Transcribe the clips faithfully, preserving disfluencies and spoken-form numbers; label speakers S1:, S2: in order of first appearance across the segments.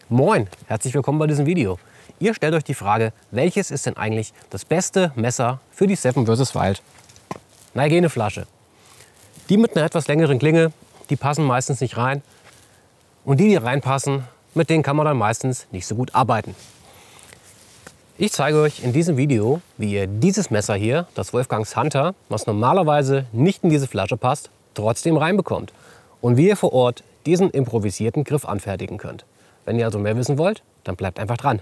S1: Moin, herzlich willkommen bei diesem Video. Ihr stellt euch die Frage, welches ist denn eigentlich das beste Messer für die Seven versus. Wild? Na, eine Flasche. Die mit einer etwas längeren Klinge, die passen meistens nicht rein. Und die, die reinpassen, mit denen kann man dann meistens nicht so gut arbeiten. Ich zeige euch in diesem Video, wie ihr dieses Messer hier, das Wolfgangs Hunter, was normalerweise nicht in diese Flasche passt, trotzdem reinbekommt. Und wie ihr vor Ort diesen improvisierten Griff anfertigen könnt. Wenn ihr also mehr wissen wollt, dann bleibt einfach dran.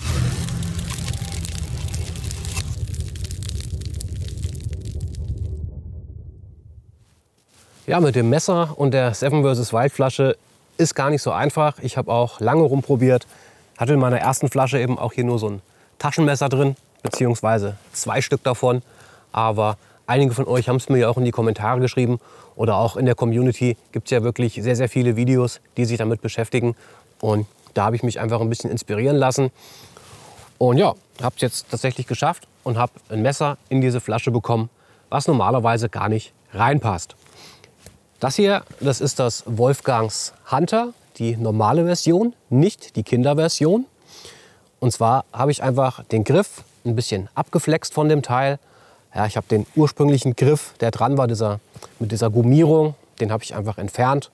S1: Ja, mit dem Messer und der Seven versus. Wild Flasche ist gar nicht so einfach. Ich habe auch lange rumprobiert. Hatte in meiner ersten Flasche eben auch hier nur so ein Taschenmesser drin, beziehungsweise zwei Stück davon. Aber einige von euch haben es mir ja auch in die Kommentare geschrieben oder auch in der Community gibt es ja wirklich sehr, sehr viele Videos, die sich damit beschäftigen. Und da habe ich mich einfach ein bisschen inspirieren lassen. Und ja, habe es jetzt tatsächlich geschafft und habe ein Messer in diese Flasche bekommen, was normalerweise gar nicht reinpasst. Das hier, das ist das Wolfgangs Hunter, die normale Version, nicht die Kinderversion. Und zwar habe ich einfach den Griff ein bisschen abgeflext von dem Teil. Ja, ich habe den ursprünglichen Griff, der dran war, dieser, mit dieser Gummierung, den habe ich einfach entfernt.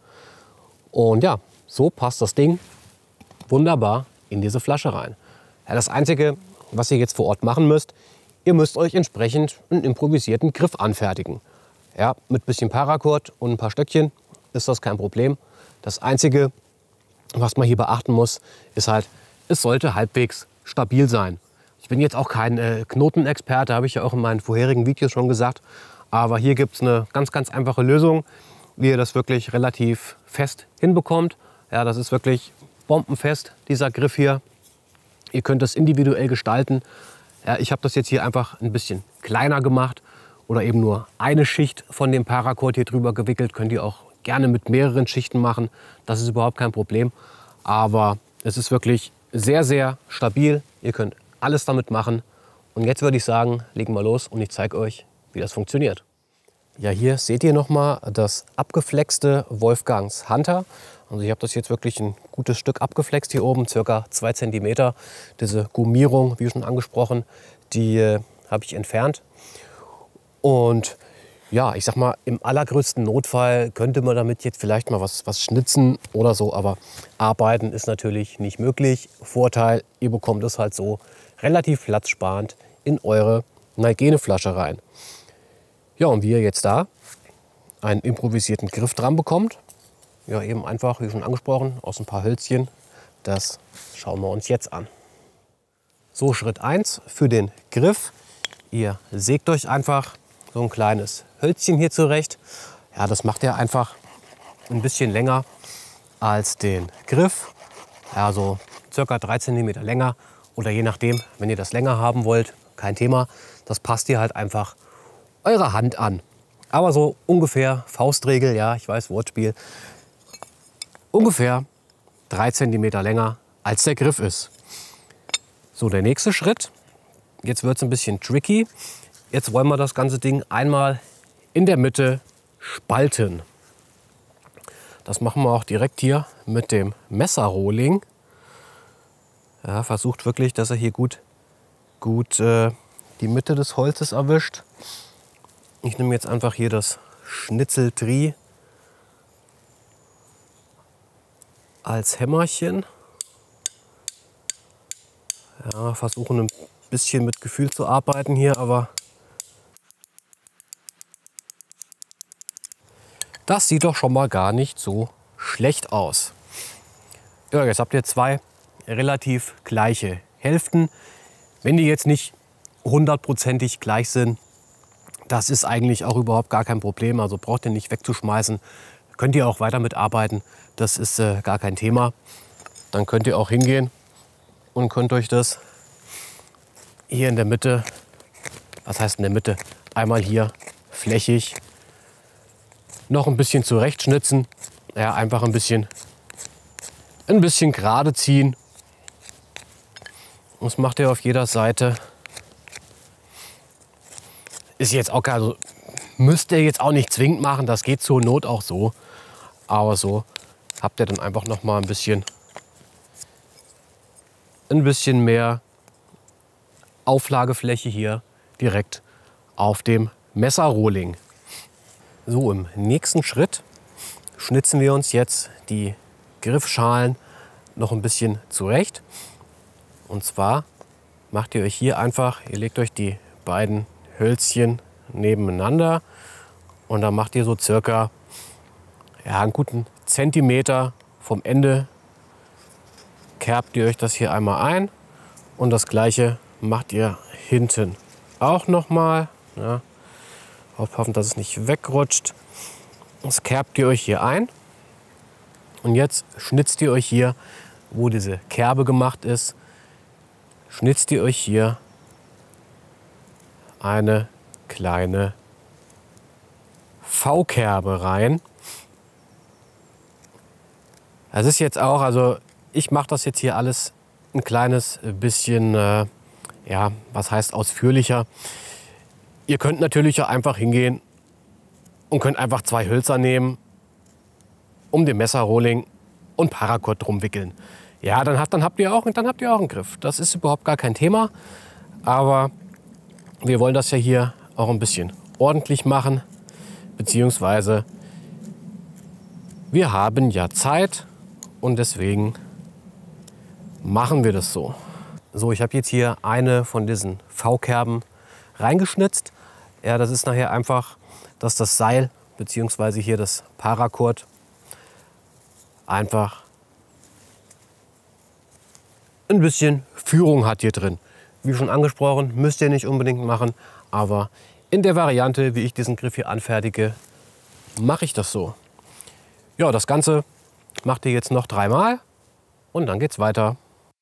S1: Und ja, so passt das Ding wunderbar in diese Flasche rein. Ja, das Einzige, was ihr jetzt vor Ort machen müsst, ihr müsst euch entsprechend einen improvisierten Griff anfertigen. Ja, mit ein bisschen Paracord und ein paar Stöckchen ist das kein Problem. Das Einzige, was man hier beachten muss, ist halt, es sollte halbwegs stabil sein. Ich bin jetzt auch kein äh, Knotenexperte, habe ich ja auch in meinen vorherigen Videos schon gesagt. Aber hier gibt es eine ganz, ganz einfache Lösung, wie ihr das wirklich relativ fest hinbekommt. Ja, das ist wirklich bombenfest, dieser Griff hier. Ihr könnt das individuell gestalten. Ja, ich habe das jetzt hier einfach ein bisschen kleiner gemacht oder eben nur eine Schicht von dem Paracord hier drüber gewickelt. Könnt ihr auch gerne mit mehreren Schichten machen. Das ist überhaupt kein Problem. Aber es ist wirklich sehr, sehr stabil. Ihr könnt alles damit machen. Und jetzt würde ich sagen, legen wir los und ich zeige euch, wie das funktioniert. Ja, hier seht ihr nochmal das abgeflexte Wolfgangs Hunter. Also ich habe das jetzt wirklich ein gutes Stück abgeflext hier oben, circa zwei Zentimeter. Diese Gummierung, wie schon angesprochen, die äh, habe ich entfernt. Und ja, ich sag mal, im allergrößten Notfall könnte man damit jetzt vielleicht mal was, was schnitzen oder so, aber arbeiten ist natürlich nicht möglich. Vorteil, ihr bekommt es halt so relativ platzsparend in eure Nalgene-Flasche rein. Ja, und wie ihr jetzt da einen improvisierten Griff dran bekommt, ja eben einfach, wie schon angesprochen, aus ein paar Hölzchen, das schauen wir uns jetzt an. So, Schritt eins für den Griff. Ihr sägt euch einfach so ein kleines Hölzchen hier zurecht. Ja, das macht ihr einfach ein bisschen länger als den Griff. Ja, so circa drei Zentimeter länger oder je nachdem, wenn ihr das länger haben wollt, kein Thema. Das passt ihr halt einfach eurer Hand an. Aber so ungefähr, Faustregel, ja, ich weiß, Wortspiel, ungefähr drei Zentimeter länger als der Griff ist. So, der nächste Schritt. Jetzt wird es ein bisschen tricky. Jetzt wollen wir das ganze Ding einmal in der Mitte spalten. Das machen wir auch direkt hier mit dem Messerrohling. Ja, versucht wirklich, dass er hier gut, gut äh, die Mitte des Holzes erwischt. Ich nehme jetzt einfach hier das Schnitzeltri als Hämmerchen. Ja, versuchen ein bisschen mit Gefühl zu arbeiten hier, aber das sieht doch schon mal gar nicht so schlecht aus. Ja, jetzt habt ihr zwei relativ gleiche Hälften. Wenn die jetzt nicht hundertprozentig gleich sind, das ist eigentlich auch überhaupt gar kein Problem. Also braucht ihr nicht wegzuschmeißen. Könnt ihr auch weiter mitarbeiten. Das ist äh, gar kein Thema. Dann könnt ihr auch hingehen und könnt euch das hier in der Mitte, was heißt in der Mitte, einmal hier flächig noch ein bisschen zurechtschnitzen. Ja, einfach ein bisschen, ein bisschen gerade ziehen. Das macht ihr auf jeder Seite. Ist jetzt auch gar so, müsst ihr jetzt auch nicht zwingend machen. Das geht zur Not auch so. Aber so habt ihr dann einfach noch mal ein bisschen ein bisschen mehr Auflagefläche hier direkt auf dem Messerrohling. So, im nächsten Schritt schnitzen wir uns jetzt die Griffschalen noch ein bisschen zurecht. Und zwar macht ihr euch hier einfach, ihr legt euch die beiden Hölzchen nebeneinander und dann macht ihr so circa ja, einen guten Zentimeter vom Ende, kerbt ihr euch das hier einmal ein und das gleiche macht ihr hinten auch noch mal. Ja, aufpassen, dass es nicht wegrutscht. Das kerbt ihr euch hier ein und jetzt schnitzt ihr euch hier, wo diese Kerbe gemacht ist, schnitzt ihr euch hier eine kleine V-Kerbe rein. Das ist jetzt auch, also ich mache das jetzt hier alles ein kleines bisschen, äh, ja, was heißt ausführlicher. Ihr könnt natürlich auch einfach hingehen und könnt einfach zwei Hölzer nehmen, um den Messerrohling und Paracord drum wickeln. Ja, dann habt, dann habt ihr auch, dann habt ihr auch einen Griff. Das ist überhaupt gar kein Thema. Aber wir wollen das ja hier auch ein bisschen ordentlich machen, beziehungsweise wir haben ja Zeit und deswegen machen wir das so. So, ich habe jetzt hier eine von diesen V-Kerben reingeschnitzt. Ja, das ist nachher einfach, dass das Seil beziehungsweise hier das Paracord einfach ein bisschen Führung hat hier drin. Wie schon angesprochen, müsst ihr nicht unbedingt machen, aber in der Variante, wie ich diesen Griff hier anfertige, mache ich das so. Ja, das Ganze macht ihr jetzt noch dreimal und dann geht's weiter.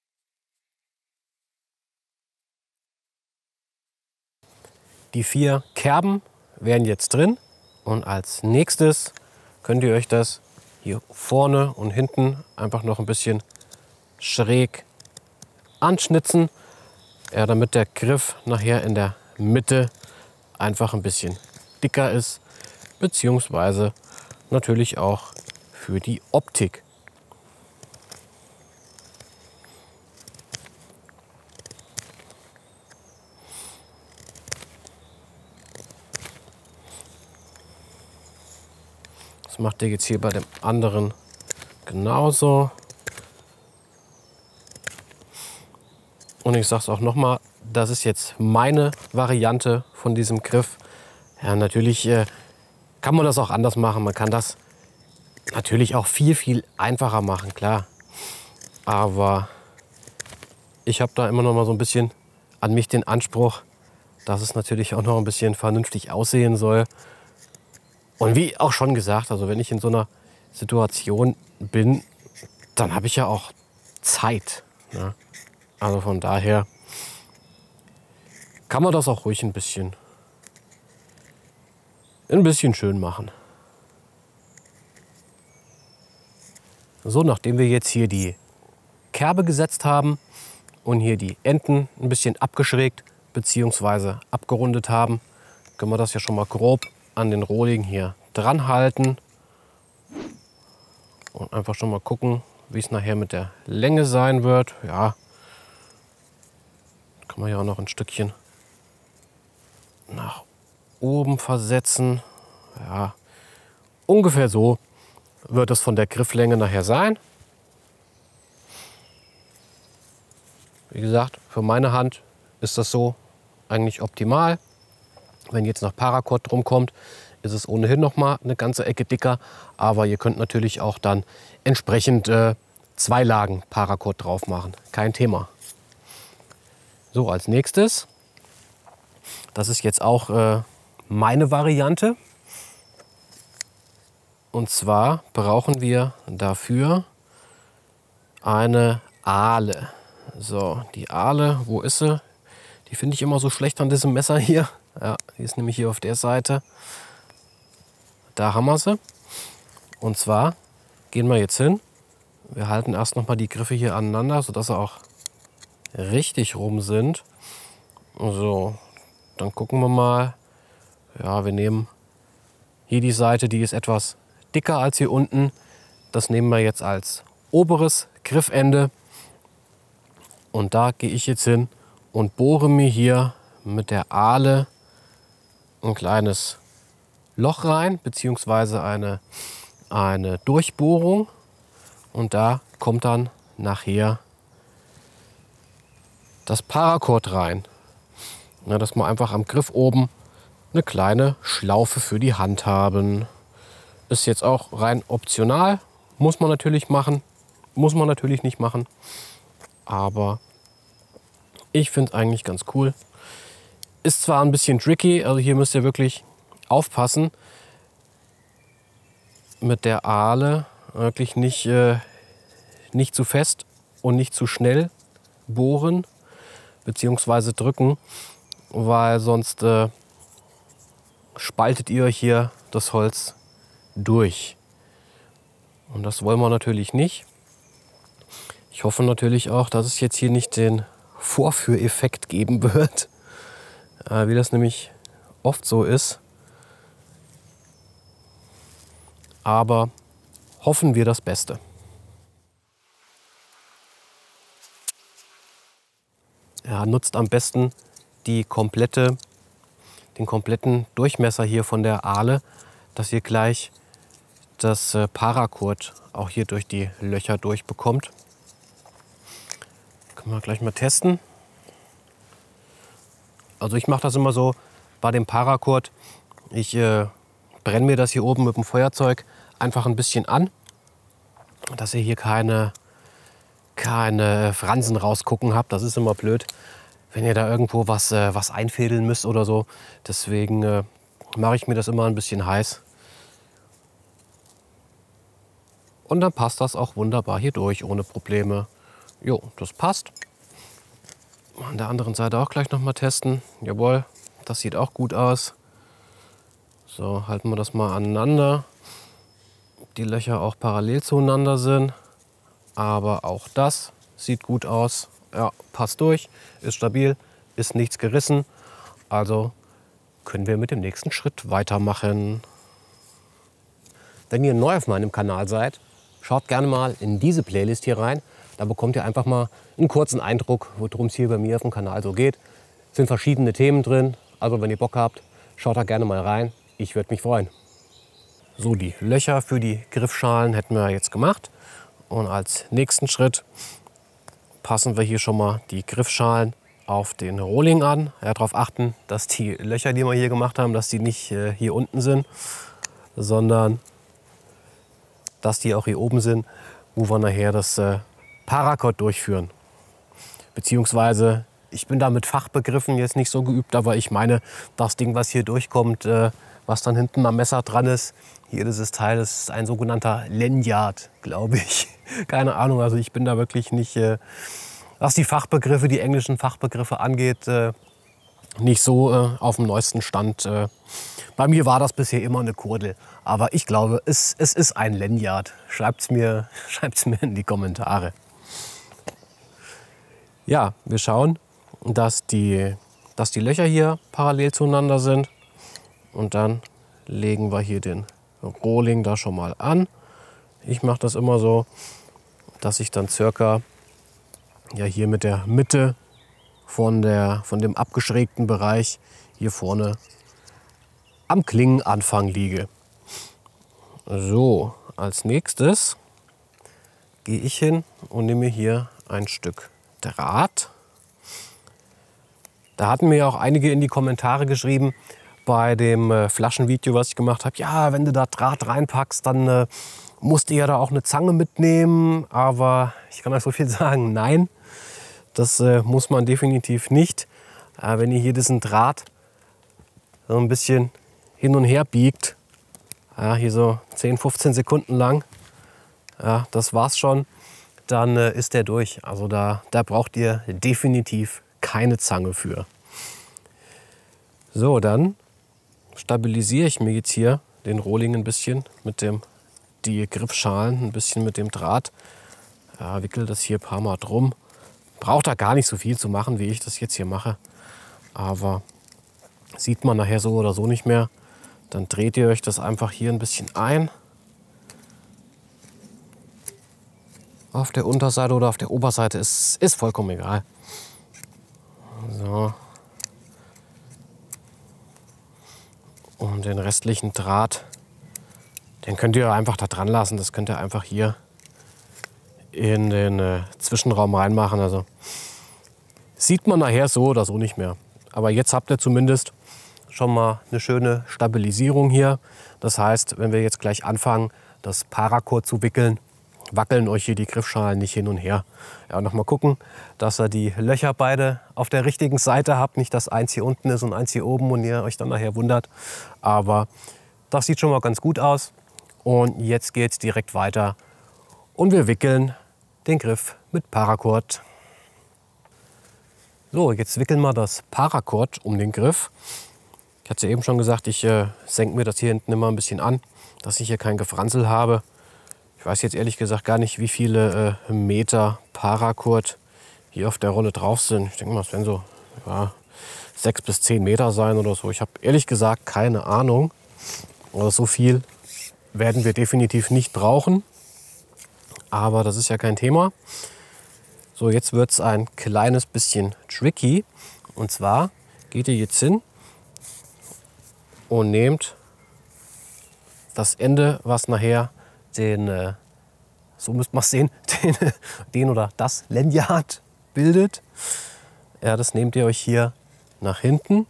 S1: Die vier Kerben werden jetzt drin und als nächstes könnt ihr euch das hier vorne und hinten einfach noch ein bisschen schräg anschnitzen, ja, damit der Griff nachher in der Mitte einfach ein bisschen dicker ist, beziehungsweise natürlich auch für die Optik. Das macht ihr jetzt hier bei dem anderen genauso. Und ich sage es auch noch mal, das ist jetzt meine Variante von diesem Griff. Ja, natürlich äh, kann man das auch anders machen. Man kann das natürlich auch viel, viel einfacher machen, klar. Aber ich habe da immer noch mal so ein bisschen an mich den Anspruch, dass es natürlich auch noch ein bisschen vernünftig aussehen soll. Und wie auch schon gesagt, also wenn ich in so einer Situation bin, dann habe ich ja auch Zeit. Ne? Also von daher kann man das auch ruhig ein bisschen, ein bisschen schön machen. So, nachdem wir jetzt hier die Kerbe gesetzt haben und hier die Enden ein bisschen abgeschrägt bzw. abgerundet haben, können wir das ja schon mal grob an den Rohling hier dran halten und einfach schon mal gucken, wie es nachher mit der Länge sein wird. Ja, kann man ja auch noch ein Stückchen nach oben versetzen. Ja, ungefähr so wird es von der Grifflänge nachher sein. Wie gesagt, für meine Hand ist das so eigentlich optimal. Wenn jetzt noch Paracord drum kommt, ist es ohnehin noch mal eine ganze Ecke dicker. Aber ihr könnt natürlich auch dann entsprechend äh, zwei Lagen Paracord drauf machen. Kein Thema. So, als nächstes, das ist jetzt auch äh, meine Variante. Und zwar brauchen wir dafür eine Ahle. So, die Ahle, wo ist sie? Die finde ich immer so schlecht an diesem Messer hier. Ja, die ist nämlich hier auf der Seite. Da haben wir sie. Und zwar gehen wir jetzt hin. Wir halten erst noch mal die Griffe hier aneinander, sodass sie auch richtig rum sind. So, dann gucken wir mal. Ja, wir nehmen hier die Seite, die ist etwas dicker als hier unten. Das nehmen wir jetzt als oberes Griffende. Und da gehe ich jetzt hin und bohre mir hier mit der Ahle ein kleines Loch rein, beziehungsweise eine, eine Durchbohrung. Und da kommt dann nachher das Paracord rein. Na, dass wir einfach am Griff oben eine kleine Schlaufe für die Hand haben. Ist jetzt auch rein optional. Muss man natürlich machen. Muss man natürlich nicht machen. Aber ich finde es eigentlich ganz cool. Ist zwar ein bisschen tricky, also hier müsst ihr wirklich aufpassen mit der Ahle. Wirklich nicht, äh, nicht zu fest und nicht zu schnell bohren bzw. drücken, weil sonst äh, spaltet ihr hier das Holz durch. Und das wollen wir natürlich nicht. Ich hoffe natürlich auch, dass es jetzt hier nicht den Vorführeffekt geben wird, äh, wie das nämlich oft so ist. Aber hoffen wir das Beste. Ja, nutzt am besten die komplette, den kompletten Durchmesser hier von der Ahle, dass ihr gleich das äh, Paracord auch hier durch die Löcher durchbekommt. Können wir gleich mal testen. Also ich mache das immer so bei dem Paracord. Ich äh, brenne mir das hier oben mit dem Feuerzeug einfach ein bisschen an, dass ihr hier keine, keine Fransen rausgucken habt. Das ist immer blöd, wenn ihr da irgendwo was, äh, was einfädeln müsst oder so. Deswegen äh, mache ich mir das immer ein bisschen heiß. Und dann passt das auch wunderbar hier durch, ohne Probleme. Jo, das passt. An der anderen Seite auch gleich noch mal testen. Jawohl, das sieht auch gut aus. So, halten wir das mal aneinander. Die Löcher auch parallel zueinander sind. Aber auch das sieht gut aus. Ja, passt durch, ist stabil, ist nichts gerissen. Also können wir mit dem nächsten Schritt weitermachen. Wenn ihr neu auf meinem Kanal seid, schaut gerne mal in diese Playlist hier rein. Da bekommt ihr einfach mal einen kurzen Eindruck, worum es hier bei mir auf dem Kanal so geht. Es sind verschiedene Themen drin. Also wenn ihr Bock habt, schaut da gerne mal rein. Ich würde mich freuen. So, die Löcher für die Griffschalen hätten wir jetzt gemacht. Und als nächsten Schritt passen wir hier schon mal die Griffschalen auf den Rohling an. Ja, darauf achten, dass die Löcher, die wir hier gemacht haben, dass die nicht äh, hier unten sind, sondern dass die auch hier oben sind, wo wir nachher das äh, Paracord durchführen. Beziehungsweise, ich bin da mit Fachbegriffen jetzt nicht so geübt, aber ich meine, das Ding, was hier durchkommt, äh, was dann hinten am Messer dran ist, hier dieses Teil, das ist ein sogenannter Lanyard, glaube ich. Keine Ahnung, also ich bin da wirklich nicht, äh, was die Fachbegriffe, die englischen Fachbegriffe angeht, äh, nicht so äh, auf dem neuesten Stand. Äh, bei mir war das bisher immer eine Kurdel. Aber ich glaube, es, es ist ein Lanyard. Schreibt es mir, schreibt's mir in die Kommentare. Ja, wir schauen, dass die, dass die Löcher hier parallel zueinander sind. Und dann legen wir hier den Rohling da schon mal an. Ich mache das immer so, dass ich dann circa ja, hier mit der Mitte von, der, von dem abgeschrägten Bereich hier vorne am Klingenanfang liege. So, als nächstes gehe ich hin und nehme hier ein Stück Draht. Da hatten mir ja auch einige in die Kommentare geschrieben bei dem äh, Flaschenvideo, was ich gemacht habe. Ja, wenn du da Draht reinpackst, dann äh, musst du ja da auch eine Zange mitnehmen. Aber ich kann euch so viel sagen, nein, das äh, muss man definitiv nicht. Äh, wenn ihr hier diesen Draht so ein bisschen hin und her biegt, ja, hier so zehn, fünfzehn Sekunden lang, ja, das war's schon, dann äh, ist der durch. Also da, da braucht ihr definitiv keine Zange für. So, dann stabilisiere ich mir jetzt hier den Rohling ein bisschen mit dem, die Griffschalen ein bisschen mit dem Draht. Ja, wickel das hier ein paar Mal drum. Braucht da gar nicht so viel zu machen, wie ich das jetzt hier mache. Aber sieht man nachher so oder so nicht mehr. Dann dreht ihr euch das einfach hier ein bisschen ein. auf der Unterseite oder auf der Oberseite, ist, ist vollkommen egal. So. Und den restlichen Draht, den könnt ihr einfach da dran lassen. Das könnt ihr einfach hier in den äh, Zwischenraum reinmachen. Also sieht man nachher so oder so nicht mehr. Aber jetzt habt ihr zumindest schon mal eine schöne Stabilisierung hier. Das heißt, wenn wir jetzt gleich anfangen, das Paracord zu wickeln, wackeln euch hier die Griffschalen nicht hin und her. Ja, noch mal gucken, dass ihr die Löcher beide auf der richtigen Seite habt. Nicht, dass eins hier unten ist und eins hier oben und ihr euch dann nachher wundert. Aber das sieht schon mal ganz gut aus. Und jetzt geht es direkt weiter. Und wir wickeln den Griff mit Paracord. So, jetzt wickeln wir das Paracord um den Griff. Ich hatte ja eben schon gesagt, ich äh, senke mir das hier hinten immer ein bisschen an, dass ich hier kein Gefranzel habe. Ich weiß jetzt ehrlich gesagt gar nicht, wie viele äh, Meter Paracord hier auf der Rolle drauf sind. Ich denke mal, es werden so ja, sechs bis zehn Meter sein oder so. Ich habe ehrlich gesagt keine Ahnung. Aber so viel werden wir definitiv nicht brauchen. Aber das ist ja kein Thema. So, jetzt wird es ein kleines bisschen tricky. Und zwar geht ihr jetzt hin und nehmt das Ende, was nachher den, äh, so müsst man es sehen, den, den oder das Lanyard bildet. Ja, das nehmt ihr euch hier nach hinten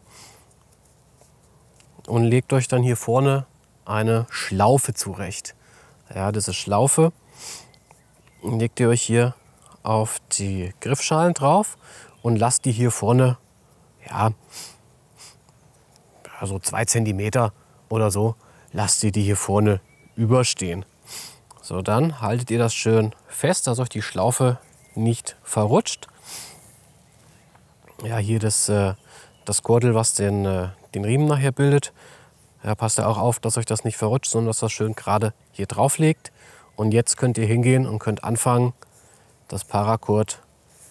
S1: und legt euch dann hier vorne eine Schlaufe zurecht. Ja, diese Schlaufe legt ihr euch hier auf die Griffschalen drauf und lasst die hier vorne, ja, also zwei Zentimeter oder so, lasst ihr die hier vorne überstehen. So, dann haltet ihr das schön fest, dass euch die Schlaufe nicht verrutscht. Ja, hier das, äh, das Gürtel, was den, äh, den Riemen nachher bildet. Ja, passt ja auch auf, dass euch das nicht verrutscht, sondern dass das schön gerade hier drauf legt. Und jetzt könnt ihr hingehen und könnt anfangen, das Paracord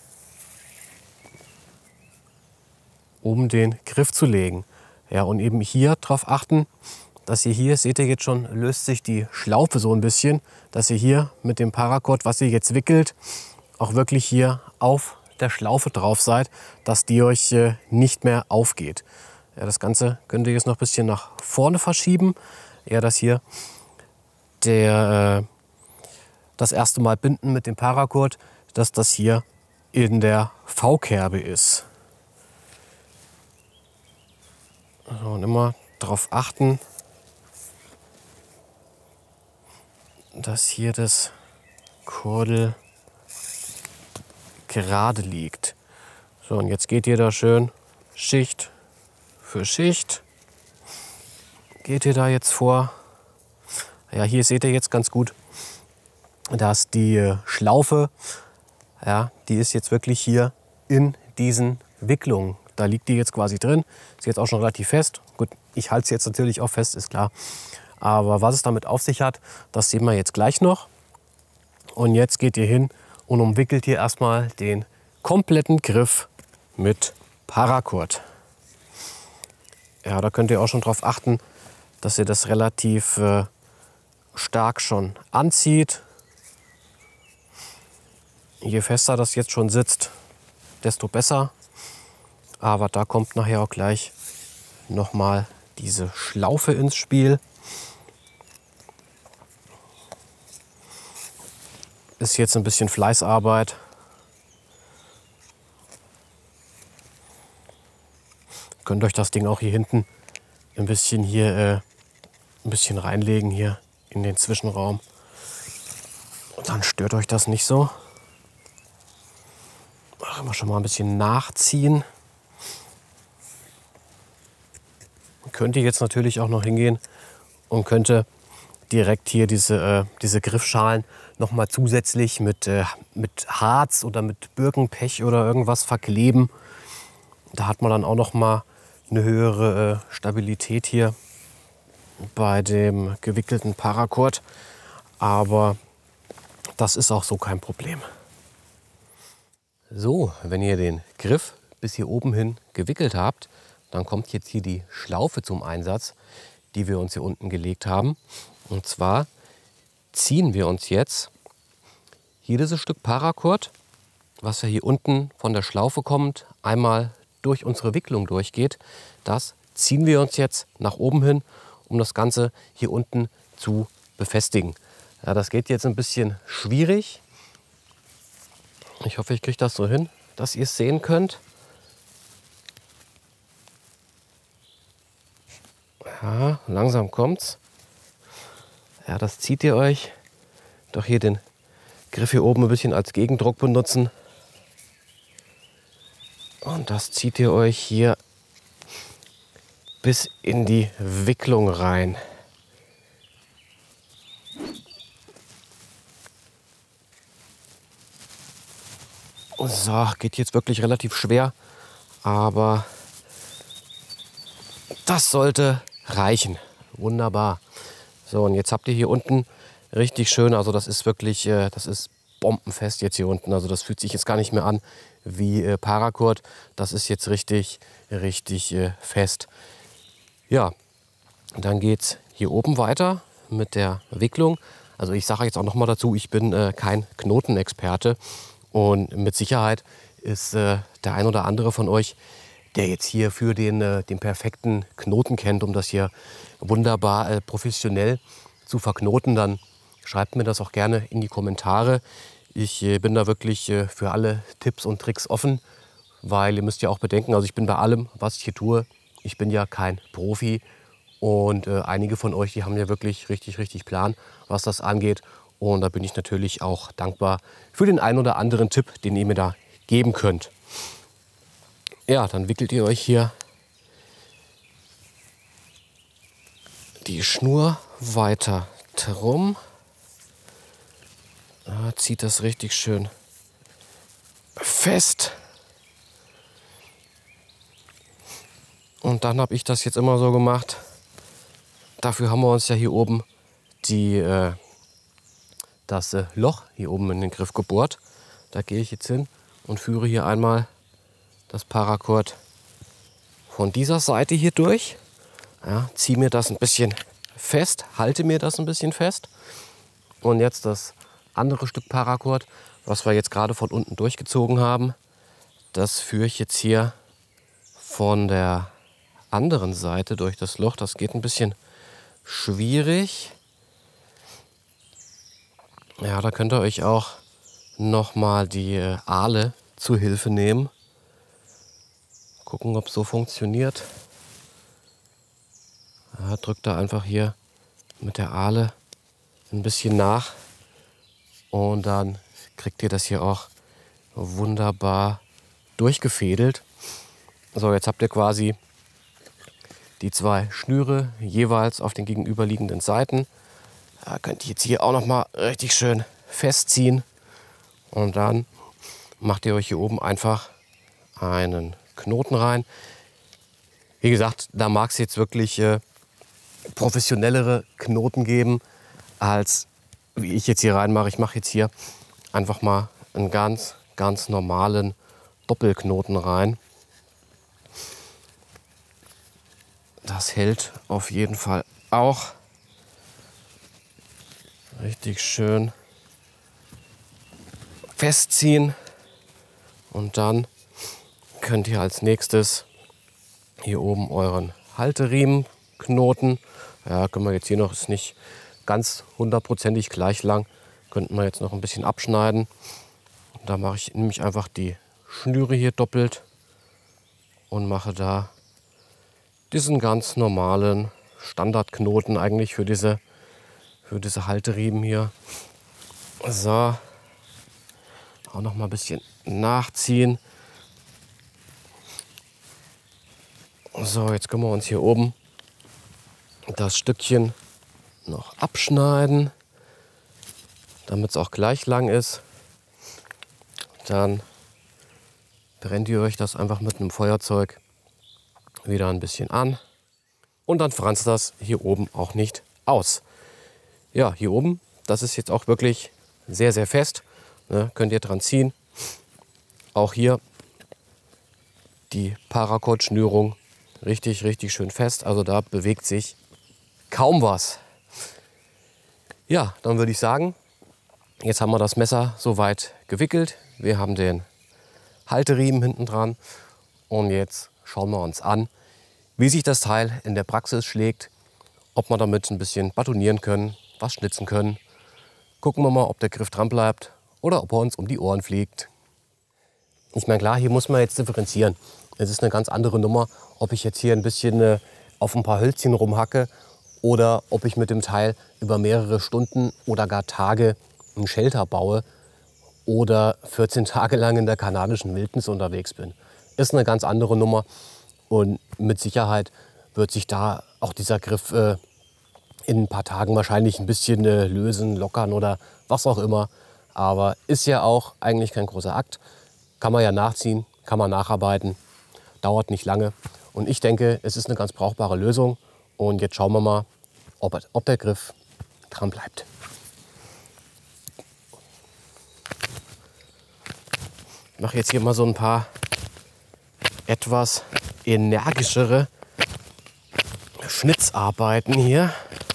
S1: um den Griff zu legen. Ja, und eben hier darauf achten, dass ihr hier, seht ihr jetzt schon, löst sich die Schlaufe so ein bisschen, dass ihr hier mit dem Paracord, was ihr jetzt wickelt, auch wirklich hier auf der Schlaufe drauf seid, dass die euch äh, nicht mehr aufgeht. Ja, das Ganze könnt ihr jetzt noch ein bisschen nach vorne verschieben. Ja, dass hier der, äh, das erste Mal binden mit dem Paracord, dass das hier in der V-Kerbe ist. So, und immer darauf achten, dass hier das Kordel gerade liegt. So, und jetzt geht ihr da schön Schicht für Schicht. Geht ihr da jetzt vor. Ja, hier seht ihr jetzt ganz gut, dass die Schlaufe, ja, die ist jetzt wirklich hier in diesen Wicklungen. Da liegt die jetzt quasi drin. Ist jetzt auch schon relativ fest. Gut, ich halte es jetzt natürlich auch fest, ist klar. Aber was es damit auf sich hat, das sehen wir jetzt gleich noch. Und jetzt geht ihr hin und umwickelt hier erstmal den kompletten Griff mit Paracord. Ja, da könnt ihr auch schon darauf achten, dass ihr das relativ äh, stark schon anzieht. Je fester das jetzt schon sitzt, desto besser. Aber da kommt nachher auch gleich nochmal diese Schlaufe ins Spiel. Ist jetzt ein bisschen Fleißarbeit. Könnt euch das Ding auch hier hinten ein bisschen hier äh, ein bisschen reinlegen hier in den Zwischenraum. Und dann stört euch das nicht so. Ach, immer schon mal ein bisschen nachziehen. Könnte jetzt natürlich auch noch hingehen und könnte direkt hier diese, äh, diese Griffschalen noch mal zusätzlich mit, äh, mit Harz oder mit Birkenpech oder irgendwas verkleben. Da hat man dann auch noch mal eine höhere äh, Stabilität hier bei dem gewickelten Paracord. Aber das ist auch so kein Problem. So, wenn ihr den Griff bis hier oben hin gewickelt habt, dann kommt jetzt hier die Schlaufe zum Einsatz, die wir uns hier unten gelegt haben. Und zwar ziehen wir uns jetzt jedes Stück Paracord, was ja hier unten von der Schlaufe kommt, einmal durch unsere Wicklung durchgeht, das ziehen wir uns jetzt nach oben hin, um das Ganze hier unten zu befestigen. Ja, das geht jetzt ein bisschen schwierig. Ich hoffe, ich kriege das so hin, dass ihr es sehen könnt. Ja, langsam kommt's. Ja, das zieht ihr euch. Doch hier den Griff hier oben ein bisschen als Gegendruck benutzen. Und das zieht ihr euch hier bis in die Wicklung rein. So, geht jetzt wirklich relativ schwer, aber das sollte reichen. Wunderbar. So, und jetzt habt ihr hier unten richtig schön, also das ist wirklich, äh, das ist bombenfest jetzt hier unten. Also das fühlt sich jetzt gar nicht mehr an wie äh, Paracord. Das ist jetzt richtig, richtig äh, fest. Ja, dann geht es hier oben weiter mit der Wicklung. Also ich sage jetzt auch noch mal dazu, ich bin äh, kein Knotenexperte. Und mit Sicherheit ist äh, der ein oder andere von euch, der jetzt hier für den, äh, den perfekten Knoten kennt, um das hier wunderbar äh, professionell zu verknoten, dann schreibt mir das auch gerne in die Kommentare. Ich äh, bin da wirklich äh, für alle Tipps und Tricks offen, weil ihr müsst ja auch bedenken, also ich bin bei allem, was ich hier tue, ich bin ja kein Profi und äh, einige von euch, die haben ja wirklich richtig, richtig Plan, was das angeht. Und da bin ich natürlich auch dankbar für den einen oder anderen Tipp, den ihr mir da geben könnt. Ja, dann wickelt ihr euch hier die Schnur weiter drum. Da zieht das richtig schön fest. Und dann habe ich das jetzt immer so gemacht. Dafür haben wir uns ja hier oben die... Äh, das äh, Loch hier oben in den Griff gebohrt. Da gehe ich jetzt hin und führe hier einmal das Paracord von dieser Seite hier durch. Ja, ziehe mir das ein bisschen fest, halte mir das ein bisschen fest. Und jetzt das andere Stück Paracord, was wir jetzt gerade von unten durchgezogen haben, das führe ich jetzt hier von der anderen Seite durch das Loch. Das geht ein bisschen schwierig. Ja, da könnt ihr euch auch noch mal die äh, Ahle zu Hilfe nehmen. Gucken, ob es so funktioniert. Ja, drückt da einfach hier mit der Ahle ein bisschen nach. Und dann kriegt ihr das hier auch wunderbar durchgefädelt. So, jetzt habt ihr quasi die zwei Schnüre jeweils auf den gegenüberliegenden Seiten. Da könnt ihr jetzt hier auch noch mal richtig schön festziehen. Und dann macht ihr euch hier oben einfach einen Knoten rein. Wie gesagt, da mag es jetzt wirklich äh, professionellere Knoten geben, als wie ich jetzt hier reinmache. Ich mache jetzt hier einfach mal einen ganz, ganz normalen Doppelknoten rein. Das hält auf jeden Fall auch. Richtig schön festziehen. Und dann könnt ihr als nächstes hier oben euren Halteriemen knoten. Ja, können wir jetzt hier noch, ist nicht ganz hundertprozentig gleich lang. Könnten wir jetzt noch ein bisschen abschneiden. Und da mache ich nämlich einfach die Schnüre hier doppelt und mache da diesen ganz normalen Standardknoten eigentlich für diese, für diese Halteriemen hier. So, auch noch mal ein bisschen nachziehen. So, jetzt können wir uns hier oben das Stückchen noch abschneiden, damit es auch gleich lang ist. Dann brennt ihr euch das einfach mit einem Feuerzeug wieder ein bisschen an und dann franzt das hier oben auch nicht aus. Ja, hier oben, das ist jetzt auch wirklich sehr, sehr fest. Ne, könnt ihr dran ziehen. Auch hier die Paracord-Schnürung richtig, richtig schön fest. Also da bewegt sich kaum was. Ja, dann würde ich sagen, Jetzt haben wir das Messer soweit gewickelt. Wir haben den Halteriemen hinten dran. Und jetzt schauen wir uns an, wie sich das Teil in der Praxis schlägt. Ob wir damit ein bisschen batonieren können, was schnitzen können. Gucken wir mal, ob der Griff dran bleibt oder ob er uns um die Ohren fliegt. Ich meine, klar, hier muss man jetzt differenzieren. Es ist eine ganz andere Nummer, ob ich jetzt hier ein bisschen äh, auf ein paar Hölzchen rumhacke oder ob ich mit dem Teil über mehrere Stunden oder gar Tage einen Shelter baue oder vierzehn Tage lang in der kanadischen Wildnis unterwegs bin. Ist eine ganz andere Nummer und mit Sicherheit wird sich da auch dieser Griff äh, in ein paar Tagen wahrscheinlich ein bisschen äh, lösen, lockern oder was auch immer. Aber ist ja auch eigentlich kein großer Akt. Kann man ja nachziehen, kann man nacharbeiten, dauert nicht lange. Und ich denke, es ist eine ganz brauchbare Lösung. Und jetzt schauen wir mal, ob, ob der Griff dran bleibt. Ich mache jetzt hier mal so ein paar etwas energischere Schnitzarbeiten hier.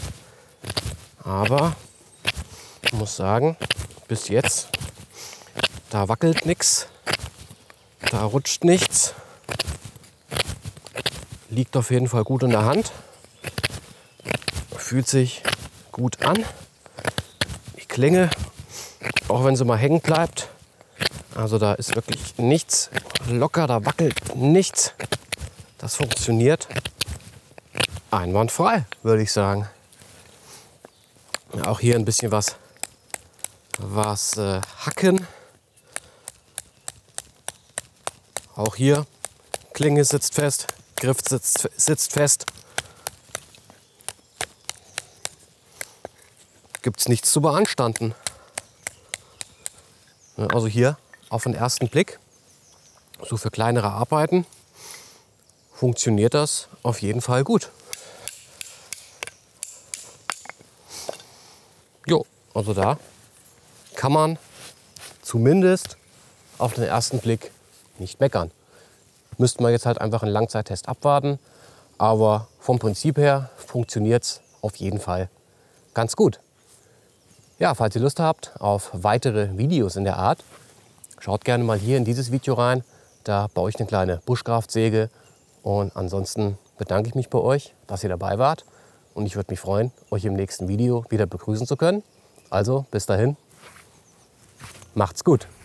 S1: Aber ich muss sagen, bis jetzt, da wackelt nichts, da rutscht nichts. Liegt auf jeden Fall gut in der Hand. Fühlt sich gut an. Die Klinge, auch wenn sie mal hängen bleibt. Also da ist wirklich nichts locker, da wackelt nichts. Das funktioniert einwandfrei, würde ich sagen. Auch hier ein bisschen was, was äh, hacken. Auch hier, Klinge sitzt fest, Griff sitzt, sitzt fest. Gibt es nichts zu beanstanden. Also hier auf den ersten Blick, so für kleinere Arbeiten, funktioniert das auf jeden Fall gut. Jo, also da kann man zumindest auf den ersten Blick nicht meckern. Müssten wir jetzt halt einfach einen Langzeittest abwarten, aber vom Prinzip her funktioniert es auf jeden Fall ganz gut. Ja, falls ihr Lust habt auf weitere Videos in der Art, schaut gerne mal hier in dieses Video rein. Da baue ich eine kleine Bushcraft-Säge. Und ansonsten bedanke ich mich bei euch, dass ihr dabei wart. Und ich würde mich freuen, euch im nächsten Video wieder begrüßen zu können. Also bis dahin, macht's gut.